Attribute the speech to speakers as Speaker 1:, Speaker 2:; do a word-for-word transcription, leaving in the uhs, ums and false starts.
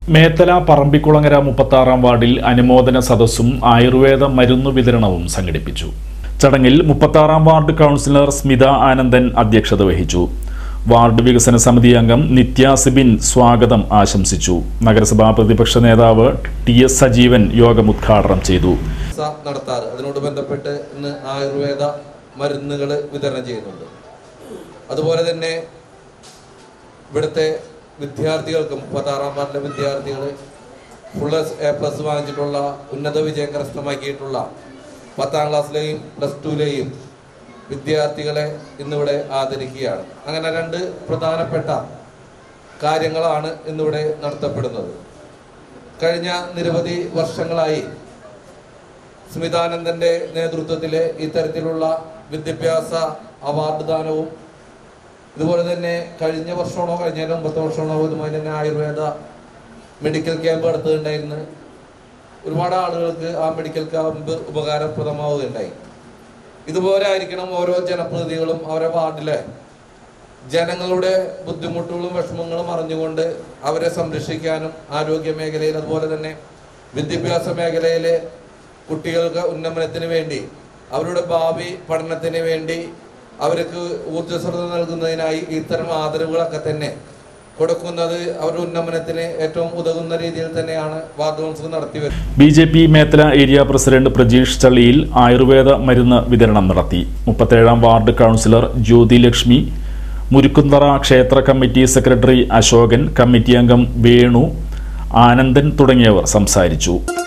Speaker 1: മേത്തല പറമ്പിക്കുളങ്ങര മുപ്പത്താറാം വാർഡിൽ അനുമോദന സദസ്സും ആയുർവേദ മരുന്നു വിതരണവും സംഘടിപ്പിച്ചു. ചടങ്ങിൽ മുപ്പത്താറാം വാർഡ് കൗൺസിലർ സ്മിത ആനന്ദൻ അധ്യക്ഷത വഹിച്ചു. വാർഡ് വികസന സമിതി അംഗം നിത്യ സിബിൻ സ്വാഗതം ആശംസിച്ചു. നഗരസഭാ പ്രതിപക്ഷ നേതാവ് ടി എസ് സജീവൻ യോഗം ഉദ്ഘാടനം ചെയ്തു.
Speaker 2: നടത്താറ് അതിനോട് ബന്ധപ്പെട്ട് ഇന്ന് ആയുർവേദ മരുന്നുകൾ വിതരണം ചെയ്യുന്നുണ്ട്. അതുപോലെ തന്നെ ഇവിടുത്തെ വിദ്യാർത്ഥികൾക്ക് മുപ്പത്താറാം വാർഡിലെ വിദ്യാർത്ഥികൾ ഫുൾ എ പ്ലസ് വാങ്ങിച്ചിട്ടുള്ള ഉന്നത വിജയം കരസ്ഥമാക്കിയിട്ടുള്ള പത്താം ക്ലാസ്സിലെയും പ്ലസ് ടുവിലെയും വിദ്യാർത്ഥികളെ ഇന്നിവിടെ ആദരിക്കുകയാണ്. അങ്ങനെ രണ്ട് പ്രധാനപ്പെട്ട കാര്യങ്ങളാണ് ഇന്നിവിടെ നടത്തപ്പെടുന്നത്. കഴിഞ്ഞ നിരവധി വർഷങ്ങളായി സ്മിതാനന്ദന്റെ നേതൃത്വത്തിലെ ഇത്തരത്തിലുള്ള വിദ്യാഭ്യാസ അവാർഡ് ദാനവും ഇതുപോലെ തന്നെ കഴിഞ്ഞ വർഷമാണോ കഴിഞ്ഞ ഒമ്പത്തെ വർഷമാണോ ഇതുമായി തന്നെ ആയുർവേദ മെഡിക്കൽ ക്യാമ്പ് നടത്തുകയുണ്ടായിരുന്നു. ഒരുപാട് ആളുകൾക്ക് ആ മെഡിക്കൽ ക്യാമ്പ് ഉപകാരപ്രദമാവുകയുണ്ടായി. ഇതുപോലെ ആയിരിക്കണം ഓരോ ജനപ്രതിനിധികളും അവരുടെ വാർഡിലെ ജനങ്ങളുടെ ബുദ്ധിമുട്ടുകളും വിഷമങ്ങളും അറിഞ്ഞുകൊണ്ട് അവരെ സംരക്ഷിക്കാനും ആരോഗ്യ മേഖലയിൽ അതുപോലെ തന്നെ വിദ്യാഭ്യാസ മേഖലയിലെ കുട്ടികൾക്ക് ഉന്നമനത്തിന് വേണ്ടി അവരുടെ ഭാവി പഠനത്തിന് വേണ്ടി അവർക്ക് ഊർജ്ജസ്വലത നൽകുന്നതിനായി ഇത്തരം ആദരവുകളൊക്കെ തന്നെ കൊടുക്കുന്നത് അവരുടെ ഉന്നമനത്തിന് ഏറ്റവും ഉതകുന്ന രീതിയിൽ തന്നെയാണ് വാർഡ് കൗൺസിൽ നടത്തിവരുന്നത്.
Speaker 1: B J P Methala area president Prajeesh Challiyil ayurveda മരുന്ന് വിതരണം നടത്തി. മുപ്പത്തേഴാം വാർഡ് കൗൺസിലർ ജ്യോതി ലക്ഷ്മി, മുരുക്കുന്തറ ക്ഷേത്ര കമ്മിറ്റി സെക്രട്ടറി അശോകൻ, കമ്മിറ്റി അംഗം വേണു, ആനന്ദൻ തുടങ്ങിയവർ സംസാരിച്ചു.